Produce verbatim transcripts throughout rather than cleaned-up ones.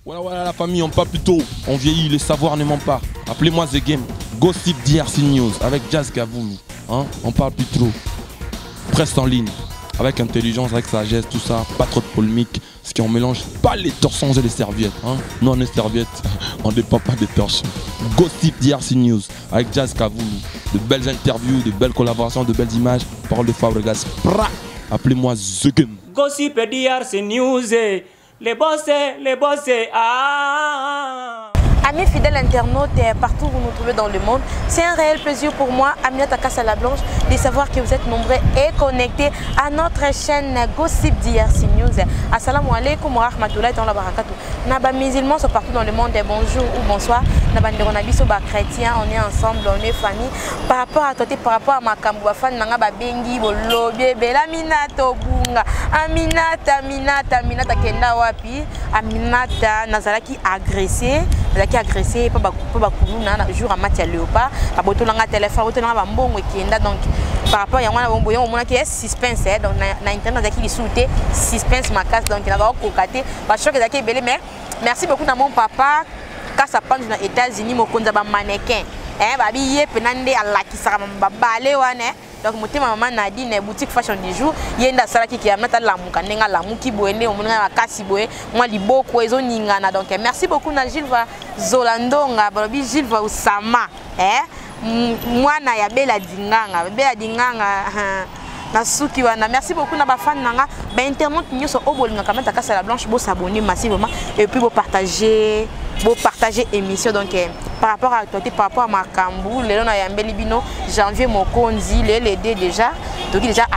Voilà, voilà la famille, on parle plus tôt, on vieillit, le savoir ne ment pas. Appelez-moi The Game, Gossip D R C News avec Jazz Gavoulou. Hein? On parle plus trop. Presse en ligne, avec intelligence, avec sagesse, tout ça, pas trop de polémique. Ce qui on mélange pas les torsons et les serviettes. Hein? Non, les serviettes, on ne dépend pas des torsons. Gossip D R C News avec Jazz Gavoulou. De belles interviews, de belles collaborations, de belles images. Parole de Fabregas. Appelez-moi The Game. Gossip D R C News. Les bossés, les bossés, ah. Amis fidèles internautes partout où vous nous trouvez dans le monde, c'est un réel plaisir pour moi, Aminata Kassala-Blanche, de savoir que vous êtes nombreux et connectés à notre chaîne Gossip D R C News. Assalamu alaikum wa rahmatullahi wa barakatuh. Naba musulmans sont partout dans le monde, bonjour ou bonsoir. Naba ndoronabiso ba chrétien, on est ensemble, on est famille. Par rapport à toi, par rapport à ma kambu fan nanga ba bengi bolo bebe la minata bunga. Aminata, Aminata, Aminata kenda wapi? Aminata nazalaki agressé. Qui agressé pas pas na jour à Matia Léopard à boto langa téléphone boto langa mbongo kenda donc par rapport ya mwana bombo on mona qui est suspense donc na internet qui sauté suspense ma casse donc il a kokaté ba choc ezaki belé mais merci beaucoup na mon papa quand ça prend dans États-Unis mo konza ba mannequin eh ba biye penande alakisa ba balé wana donc motema maman Nadine boutique fashion du jour yenda salaki ki amata lamuka nenga lamuki boende omonga makasi boye moi liboko ezo ningana donc merci beaucoup na Gilva Zolandonga balobi Gilva Usama eh mwana ya bela dinganga bela dinganga na suki wana merci beaucoup na ba fan nanga ba internet nyoso obolinga kamata Kassala-Blanche bo s'abonner massivement et puis bo partager bo partager émission donc eh, par rapport à toi par rapport à Makambu le na yambeli bino janvier mokonzi le l'aider déjà donc déjà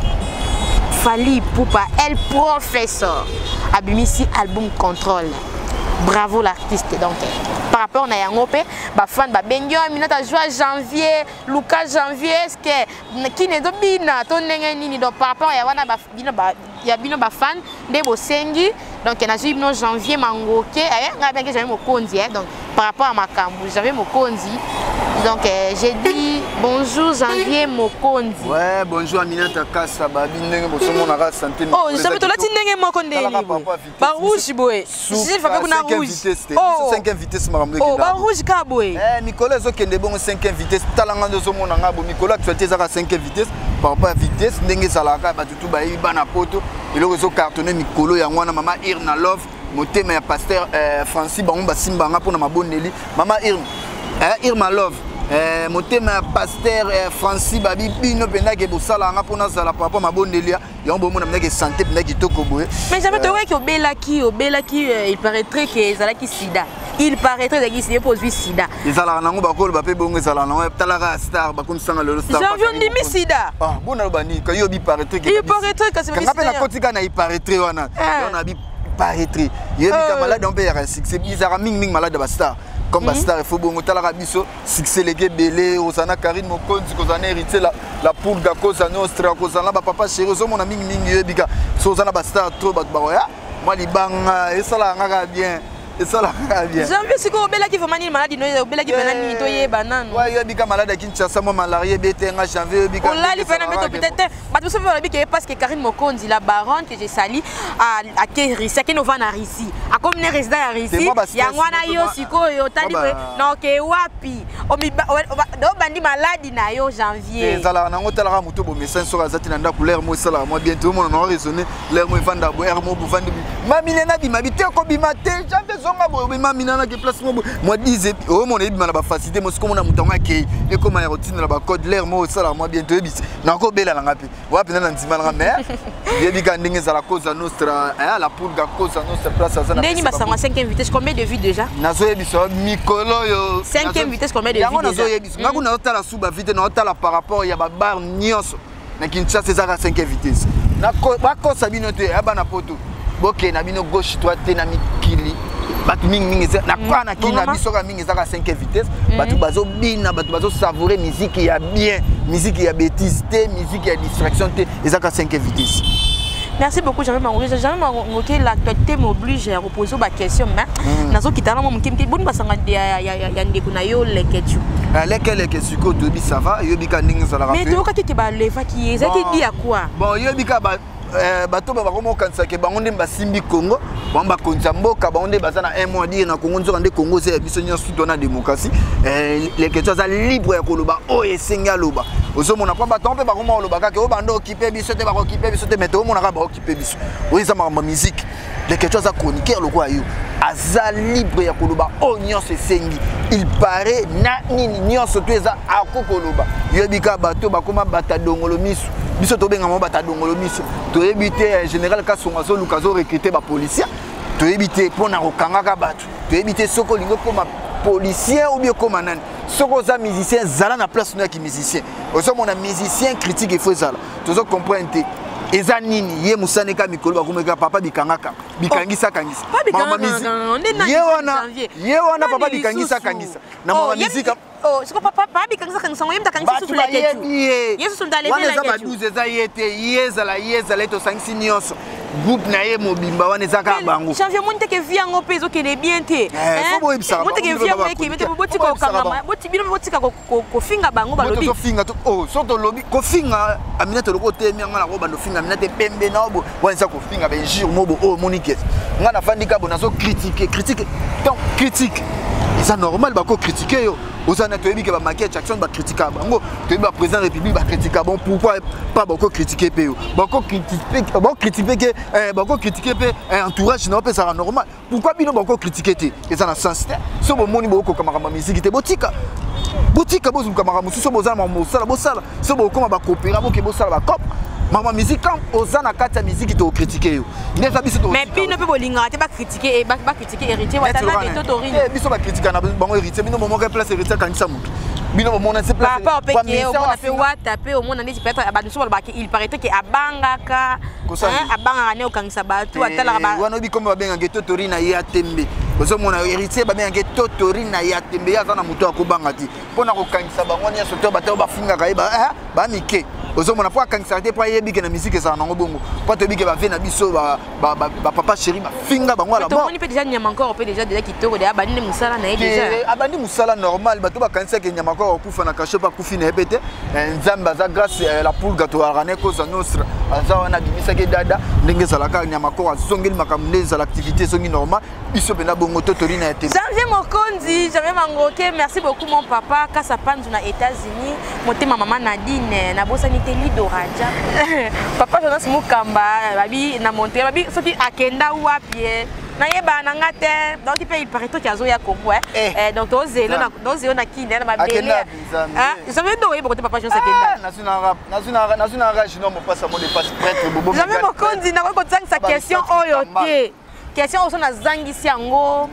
Fali Poupa El Professeur abimisi album Contrôle. Bravo l'artiste donc par rapport na yangope ba fan ba bengi minata joie janvier Lucas janvier est-ce que qui ne dobina to ndenge nini donc par rapport ya wana ba bino ba ya bino ba fan de bosengi donc na joie bino janvier mangoke eh nga bengi janvier mokonzi eh donc par rapport à Makambu janvier mokonzi donc eh, j'ai dit bonjour janvier mokonzi ouais bonjour Aminata Kassa ba bindenge bosomo na santé oh je sais to lati ndenge mokonde ba rouge boy Gilles fa kuna rouge oh cinquième vitesse makambo oh ba rouge ka boy eh Nicolas zokende bongo cinquième vitesse talanga ndozomo na ngabo Nicolas actualité za cinquième vitesse par rapport à vitesse ndenge salaka ba tutu ba yi bana poto eloko zo cartonner Nicolas ya ngwana mama Irna Love motema ya pasteur Francis bango basimba nga pona maboneli mama Irna eh Irma Love eh motema pasteur Francis babi bino penda ke bosala nga pona sala papa mabondelia ya mbo mona mneke santé penda kitoko boye mais jamais to que obelaki obelaki il paraîtrait que zalaki sida il paraîtrait que c'est pour sida ezala nango bakolo bape bongo ezala nango talaka star bakomi sanga lolo star janvier ndimi sida ah bona bani ka yo bi paraîtrait que il paraîtrait que c'est ngapela kotika na il paraîtrait wana on bi paraîtrait yebi ka malade on peut y succès bizarre ming ming malade ba star comme mm -hmm. Star il faut bon talaka biso succès légué belé osana Karine Mokonzi kozana hérité la la poule ga cosa nostra kozana ba papa chéri zo mona ming ming yebika so osana ba star trop ba ba ya moi libanga esala ngaka bien esala ngaka bien janvier siko obela ki vraiment ni malade no obela ki benani ni to yeba nanu ouais yebika malade Kinshasa mo malarié betenga janvier yebika on l'a li fait mettre peut-être bato so ba biki parce que Karine Mokonzi la baronne que j'ai sali à à Kéris à Kenovana ici a comme ne résident à ici ya ngwana yo siko yo tali non ke wapi o mi do bandi malade na yo janvier ezala nango talaka muto bo message sur azati na couleur mo sala moi bientôt mon on raisonner l'air mo vanda bo air mo bo vanda mami nena bi mabite ko bi matin janvier zonga bo mami nena ke place mo moi dix o mon ebi na ba facilité mo siko mona mutonga ke e ko ma routine na ba code l'air mo sala moi bientôt bi na ko bela nga pe wapi na ntima nga mais yebi ka ndenge za la cause nostra eh la poule ga cause nostra place za na ndeni basanga cinquième vitesse combien de vues déjà nazo yebi so mikolo yo cinquième vitesse combien de vues déjà nazo yebi ngaku na otala suba vite na otala par rapport ya ba bar nyonso na Kinshasa za cinquième vitesse na ko ba ko sabino te aba na poto boke na bino gauche droite na mikili batu ming ming na kwa na kina biso ka ming za cinquième vitesse batu bazo bina batu bazo savourer musique ya bien musique ya bêtise te musique ya distraction te ezaka cinquième vitesse. Merci beaucoup, j'avais m'envoyé, j'avais m'envoyé l'actualité m'oblige à reposer ma question mais nazo kitana mo mkimki boni basanga ya ya ya ndeko na yo leketu. Lesquels les questions que ça va, yobika ningi ça la mais tu vois que tu ba leva qui est, ça te dit à quoi? Bon yobika ba bato bakoma kanisa ke bango nde basimbi Congo bango bakonza mboka bango nde baza na un mois dire na Congo nzoka nde Congo c'est biso nyonso na démocratie les questions za libre ya koloba o esenga loba ozomona kwa bato mpe bakoma loba kaka o bando occuper biso te ba occuper biso te mais omona ka ba occuper biso oyiza ma musique les questions za chroniqueur le quoi yo aza libre ya koloba o nyonso esengi il paraît na nini nyonso to eza akokoloba yebika bato bakoma batadongolo miso biso tobenga mo batadongolo miso to ebité général Kasonga zo lukazo recruter ba policier to ebité pona kokanga ka bato to ebité soko lingo koma policier ou bien comme nani soko za musicien zala na place na ki musicien ozo mona musicien critique il faut zala tozo comprendre eza nini ye musane ka mikolo bakomeka papa bikangaka bikangisa kangisa mama musique ye wana ye wana papa bikangisa kangisa na mama musique oh siko papa papa bikangisa kangisa ngoyemta kangisa susu la ketu yesu sundale wana za baduze za yete yezala yezala to sangisi nyonso groupe na ye mobimba wana za ka bango janvier monte ke via ngo pezo ke le bien te eh monte ke via ngo ke mete boti ko kangama boti bino boti ka ko finga bango balobi to finga to oh soto lobi ko finga amina to loko te mi ngala ko bando finga amina te pembe na obo wana sa ko finga be jour mobo oh monique ngana fandika bona so critiquer critiquer donc critique c'est normal ba ko critiquer yo osana to yebi ke ba maquette action ba critiquer bango to yebi ba président de la république ba critiquer bon pourquoi pas ba ko critiquer pe yo ba ko critiquer ba critiquer que ba ko critiquer pe entourage na pe ça normal pourquoi bino ba ko critiquer te et ça na sens so bo moni bo ko kamara musique te botika botika bo zu kamara musu so bo za ma mosala bo sala so bo koma ba coopérer bo ke bo sala ba cop mama musique quand osana kata musique to critiquer yo neza biso to mais puis ne peut bolinga te ba critiquer et ba critiquer héritier wa tala de totorine eh biso ba critiquer na bango héritier bino momo ka place héritier kanisa mutu bino momo na se place papa opeke o mona pe wa taper o mona ndeti peut-être ba nso ba il paraît que abangaka hein abanga ne o kanisa ba tu atala ba wana bi comme ba benga ke totorine na ya tembe bozo mona héritier ba benga ke totorine na ya tembe ya za na mutu akobanga ti pona ko kanisa bango nya soto ba ta ba finga ka ba ba mike ozo mona pour kanisa te pour yebi ke na musique ça na ngobongo pour te bi ke ba vena biso ba ba papa chéri ba finga bango la ba to moni pe déjà nyama encore pe déjà déjà kitoko de abandi musala na déjà abandi musala normal ba to ba kanisa ke nyama encore kufa na kasho pa kufi na epete nzamba za grâce la poule gato arane ko za nostra za wana bimisa ke dada ndenge sala ka nyama encore azongeli makamne za l'activité songi normal biso pena bongo totori na ete Janvier Mokonzi Janvier Mangoke merci beaucoup mon papa kasa panzu na États-Unis motema maman Nadine na bosani te lido raja papa Jonas Mukamba babi na monter babi soki akenda wapi na yeba na ngate donc il peut il paraît que azo ya Congo eh donc ozelo na ozelo na kinde na babele ah Janvier do yebo papa Jonas akenda national national national régional mo passa mo de passe prêtre bobo Janvier Mokonzi na ko tsanga sa question oyo te question oso na zangisi yango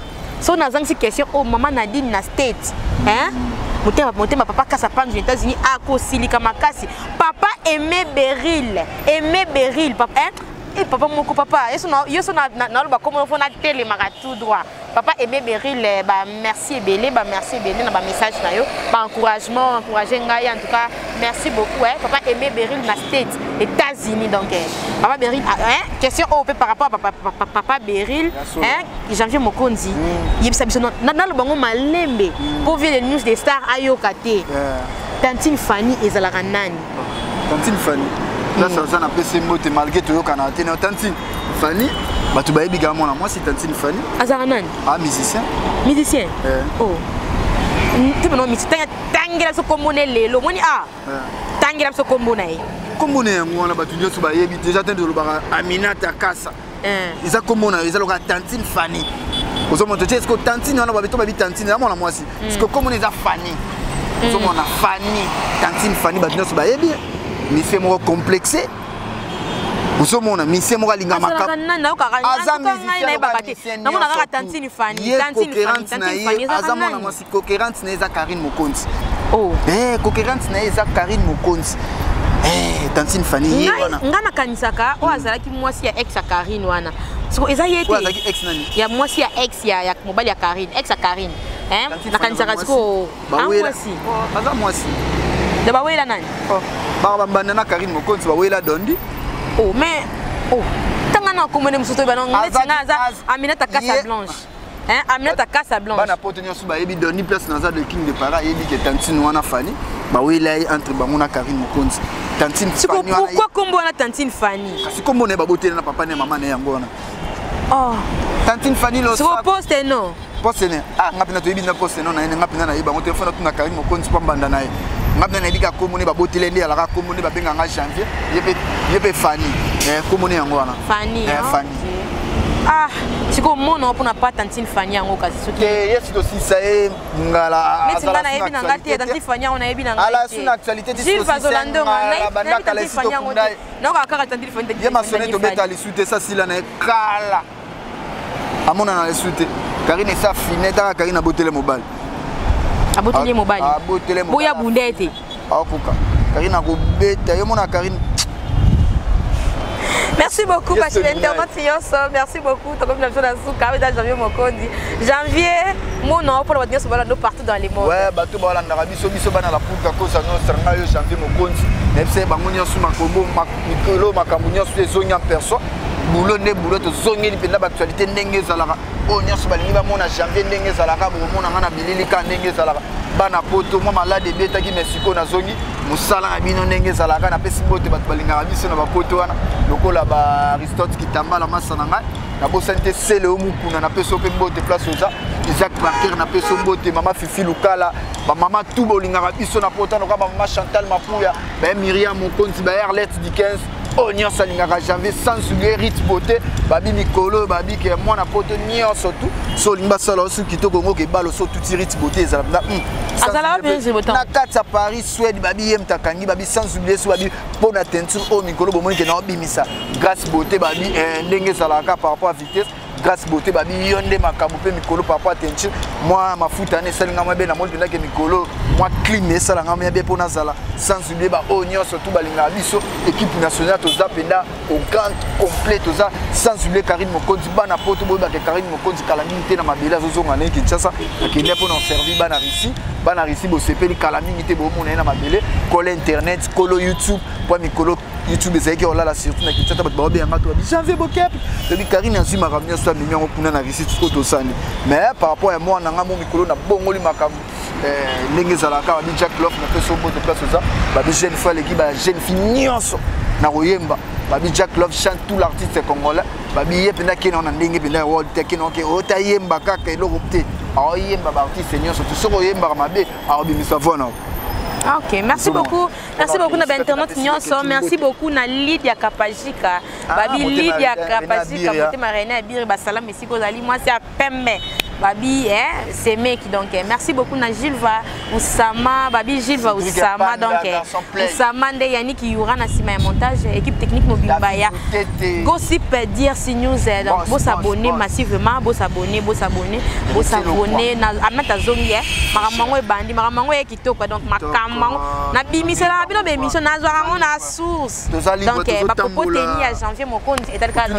so na zangisi question o mama Nadine na state hein motema motema papa kasa panzu aux États-Unis a kosilika makasi papa Aimé Beryl Aimé Beryl papa hein et papa moko papa yeso na yeso na na lo ba comme on a télé mara tout droit papa Aimé Beryl ba merci ebele ba merci ebele na ba message na yo ba encouragement encourager ngai en tout cas merci beaucoup hein papa Aimé Beryl na state États-Unis donc papa Beryl hein question au par rapport à papa papa Beryl hein Janvier Mokonzi yebisa biso na na lo bango malembe pour voir les news des stars ayoka te Tantine Fanny ezalaka nani Tantine Fanny là ça ça n'a pas ces mots malgré tout yoka na tene Tantine Fanny bah tu bayebi ga mona moi c'est Tantine Fanny azalaka nani ah musicien musicien oh tu me musicien tangela so komone lelo moni ah tangela so komona e komone yango wana batu nyonso bayebi déjà tende lobaka Aminata Kasa eh isa komona isa loka Tantine Fanny ozo monte est-ce que Tantine wana babeto babi Tantine na mona moi si est-ce que komone isa Fanny ozo mona Fanny Tantine Fanny batu nyonso bayebi mais c'est moi complexé ozo mona mise mo linga makap aza musicien na mona ka Tantine Fanny Tantine Fanny Tantine Fanny aza mona moi si cohérente na eza Karine Mokonzi oh eh cohérente na eza Karine Mokonzi eh Tantine Fanny wana ngana kanisaka o azalaki mwasi ya ex ya Karine wana siko eza yete azalaki ex nani ya mwasi ya ex ya ya mobali ya Karine ex ya Karine hein na kanisaka siko mwasi aza mwasi de bawela nani oh ba bambana na Karine Mokonzi bawela dondi oh mais oh tanga na komone musoto bana ngeti na za Aminata Kasa Blanche hein Aminata Kasa Blanche bana poto nyoso ba yebi dondi place na za de king de para yebi ke Tantine wana Fanny bawela entre bango na Karine Mokonzi Tantine Fanny. Pourquoi combo na Tantine Fanny? Kasi combo ne ba boté na papa ne maman ne yango wana. Oh. Tantine Fanny lo. Sur poste non. Poste ne. Ah, ngapina to ibina poste non na ene ngapina na iba ngote fona tuna Karim Mokonzi pa mbanda na ye. Ngapina na ibika combo ne ba boté lende ala ka combo ne ba benga nga janvier. Yebe yebe Fanny. Eh combo ne yango wana. Fanny. Eh Fanny. Ah, tu comprends mon pour na pas Tantine Fanny en kasi soki. Eh, yes aussi ça est ngala. Mais tu na yebi na ngati Tantine Fanny on a yebi na ngati. Ala suna actualité dis aussi. Gilles Vazolando na banda kala Fanny on. Non ka ka Tantine Fanny. Ye masone to beta li soute ça sila na kala. Amona na li soute. Karine sa fineta Karine botele mobile. Abotele mobile. Abotele mobile. Boya bundete. Akuka. Karine ko beta yo mona Karine. Merci beaucoup, parce que l'intervention, merci beaucoup. Janvier Mokonzi. Janvier, mon nom pour la dire ce balado partout dans les mondes. Ouais, bateau bala ndarabi so biso bana la pouka ko sa no seranga yo Janvier Mokonzi. Nefse bangonya su makombo makolo makamunya su ezonya perso. Boulot ne boulot to zongi lipenda actualité ndenge zalaka. Onya su balingi ba mona Janvier ndenge zalaka bo mona ngana bilili ka ndenge zalaka. Bana poto mo malade beta ki Mexico na zongi. Musala na bino ndenge zalaka na pesi bote bat balinga biso na bapoto wana. Lokola ba Aristote kitamba la masa na ngai. Na bosante sele omukuna na peso pe bote place oza. Isaac Parker na peso bote mama Fifi Lukala, ba mama tout bolinga biso na poto na ba mama Chantal Mapuya, ba Myriam Mokonzi, ba Arlette Dickens. Onya salingaka Janvier sans oublier Rit Beauté, babi Mikolo, babi ke moi na poto nyo surtout. So limba sala osu kitoko ngo ke balo so tout Rit Beauté ezala na. Azala bien c'est beau. Na katsa Paris Suède babi yem takangi babi sans oublier so babi pona teinture o Mikolo bomoni ke na bimisa. Grâce Beauté babi ndenge salaka par rapport à vitesse. Grâce Beauté babi yonde makambo pe Mikolo par rapport à teinture. Moi mafuta ne salinga moi be na moni ke Mikolo moi clean salanga moi bien pona sala. Sans oublier ba onya surtout balinga biso équipe nationale Penda au grand complet ça sans oublier Karine Mokonzi bana poto boba ke Karine Mokonzi calamité na mabela zozo ngane Kinshasa akende pour nous servir bana ici bana ici bo sepeli calamité bo mona na mabele kolo internet kolo YouTube pour mikolo YouTube ezaki ola la surtout na Kinshasa ba ba bien ngato Janvier Bokep de Karine azima ramia ça numéro kuna na ici tout to sani mais par rapport à moi na ngamo mikolo na bongoli makambo eh ndenge zalaka ba Jack Love na peso bote place ça ba jeune fois l'équipe ba jeune fille nyonso na royemba babi Jack Love chante tout l'artiste congolais babi yependa kena na ndenge penda world tekeno ke otayemba kaka eloko te ayemba ba artiste nyonso tout so royemba mabe abimisa vona. Ok, merci beaucoup. Merci beaucoup na internet nyonso. Merci beaucoup na Lydia Kapajika. Babi Lydia Kapajika côté marraine abir ba salam ici ko zali moi c'est à pembe. Babi hein, c'est mec donc merci beaucoup na Gilva Oussama, Babi Gilva Oussama donc Oussama nde Yannick Yura na sima ya montage équipe technique Mobimbaya. Gossip dire si news donc vous s'abonner massivement, vous s'abonner, vous s'abonner, vous s'abonner na amata zongi maramango e bandi maramango e kitoko donc makambo na bimisela bino be mission na zo na source. Donc ba popo teni ya Janvier Mokonzi et tel cas.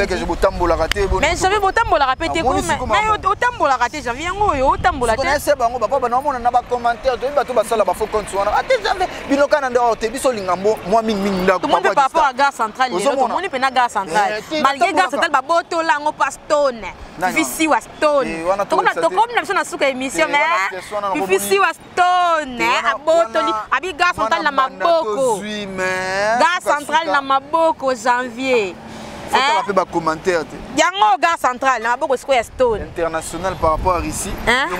Mais Janvier botambola répéter comme tambola raté Janvier ngoyo tambola te connaissez bango baba bana mona na ba commentaire to bato basala ba faux compte wana ate Janvier binoka na ndo te biso lingambo moi ming ming ndako tout le monde par rapport à gare centrale tout le monde pe na gare centrale malgré gare centrale ba boto lango pa stone Fifi wa stone to comme to comme na biso na suka émission mais Fifi wa stone a boto li abi gare centrale na maboko gare centrale na maboko Janvier. Faut qu'on appelle des commentaires. Il y a un gars central, il y a un stone international par rapport à ici.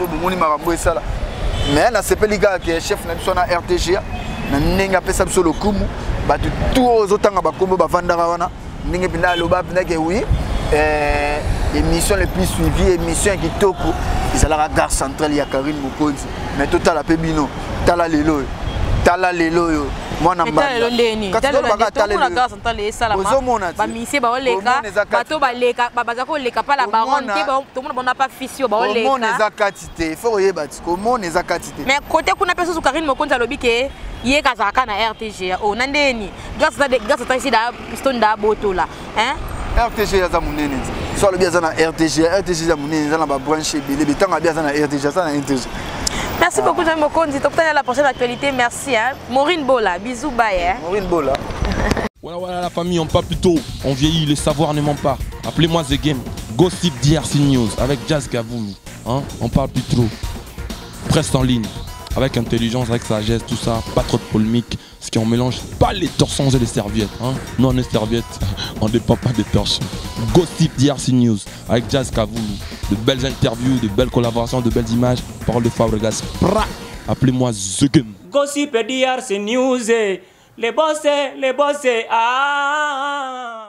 Mais là, c'est pas les gars qui est chef de la R T G A. Il y a un peu de kumu. Tous les autres ont un peu de vandarawana. Il y a un peu oui. Émission les plus suivies, émission qui top. Ils ont la gare centrale, il y a Karine Mokonzi. Mais tout à la pébino, tala lelo, tala lelo. Moi na mbanda katolo bagata le gare centrale et ça là ba mise ba oleka bato ba leka ba bazako leka pa la baronne tout le monde n'a pas fisio ba oleka comment les akatité faut oyeba comment les akatité mais côté kuna personne sur Karine Mokonzi alobi ke ye kazaka na R T G A o nandeni grâce à grâce à ici da piston da boto là hein R T G A za munene so alobi za na R T G A R T G A za munene za na ba branche belé betanga bia za na R T G A za na R T G A. Merci beaucoup Janvier Mokonzi. Top à la prochaine actualité. Merci. Hein. Maureen Bola. Bisous, bye. Hein. Maureen Bola. Voilà, voilà la famille, on parle plus tôt. On vieillit, le savoir ne ment pas. Appelez-moi The Game. Gossip D R C News avec Jazz Gavoulou. Hein? On parle plus trop. Presse en ligne. Avec intelligence, avec sagesse, tout ça. Pas trop de polémique. Ce qui on mélange pas les torsons et les serviettes. Hein. Non, les serviettes, on ne dépend pas des torchons. Gossip D R C News avec Jazz Kavoulou. De belles interviews, de belles collaborations, de belles images. Parole de Fabregas. Appelez-moi The Game. Gossip D R C News. Les bossés, les bossés. Ah.